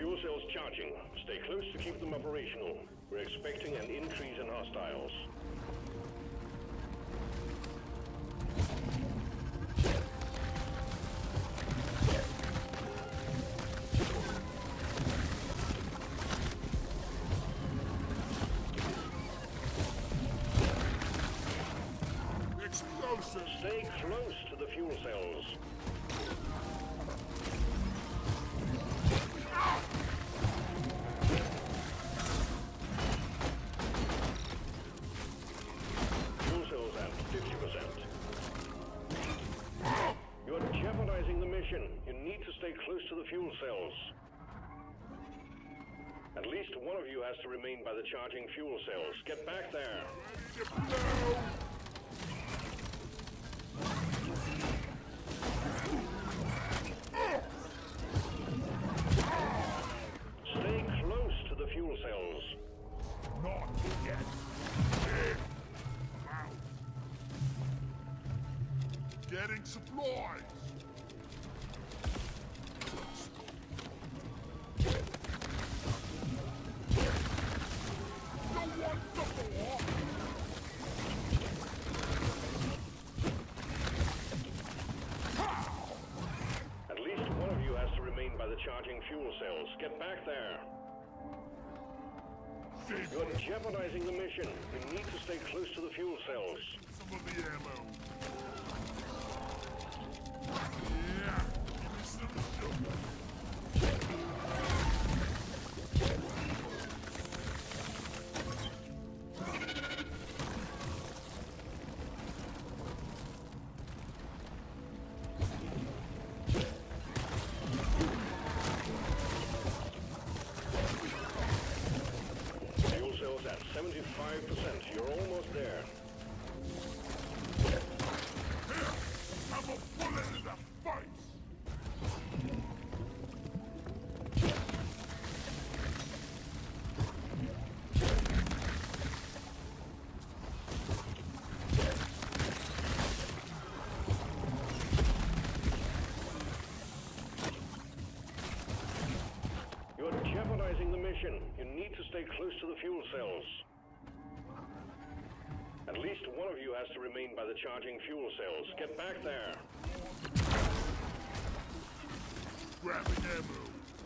Fuel cells charging. Stay close to keep them operational. We're expecting an increase in hostiles. Stay close to the fuel cells. Fuel cells at 50%. You're jeopardizing the mission. You need to stay close to the fuel cells. At least one of you has to remain by the charging fuel cells. Get back there. Stay close to the fuel cells. Not yet. Wow. Getting supplies. No one support. At least one of you has to remain by the charging fuel cells. Get back there. You're jeopardizing the mission. You need to stay close to the fuel cells. Some of the ammo. Yeah. Give me some sugar. Fuel cells at 75%. You're almost there. Here! Have a bullet in the face! You're jeopardizing the mission. You need to stay close to the fuel cells. At least one of you has to remain by the charging fuel cells. Get back there. Grabbing ammo.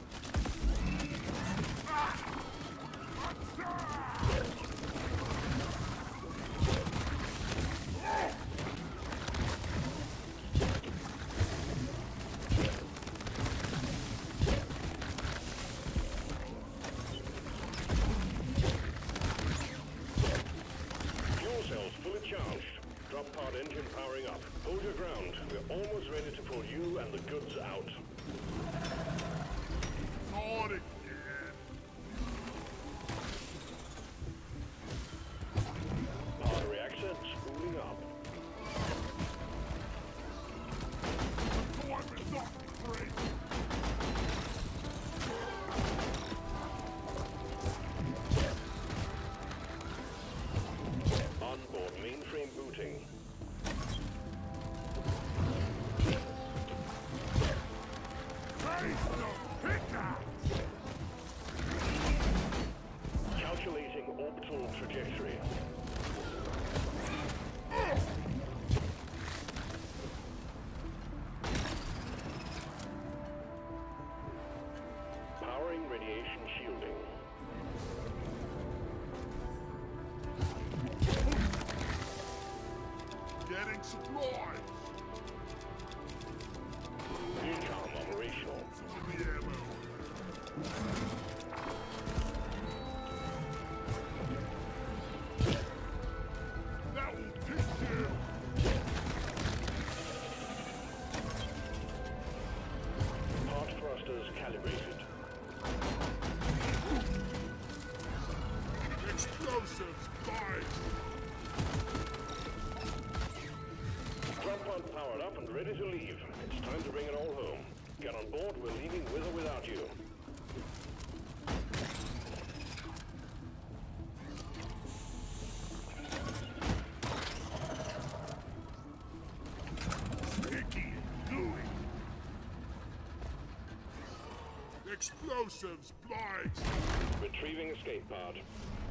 Fuel cells fully charged. Drop pod engine powering up. Hold your ground. We're almost ready to pull you and the goods out. Not again. Pod reactor spooling up. Time is not free. Onboard mainframe booting. Face the pickaxe! Calculating orbital trajectory. Powering radiation shielding. Getting supplies! Decom operational. Some of the ammo. That will teach you! Pod thrusters calibrated. Explosives, guys! Drop pod powered up and ready to leave. It's time to bring it all home. Get on board, we're leaving with or without you. Sticky and gooey. Explosives! Joseph's plight. Retrieving escape pod.